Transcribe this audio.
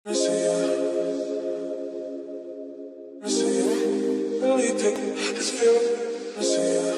I see you, I see you, really taking this feel. I see you.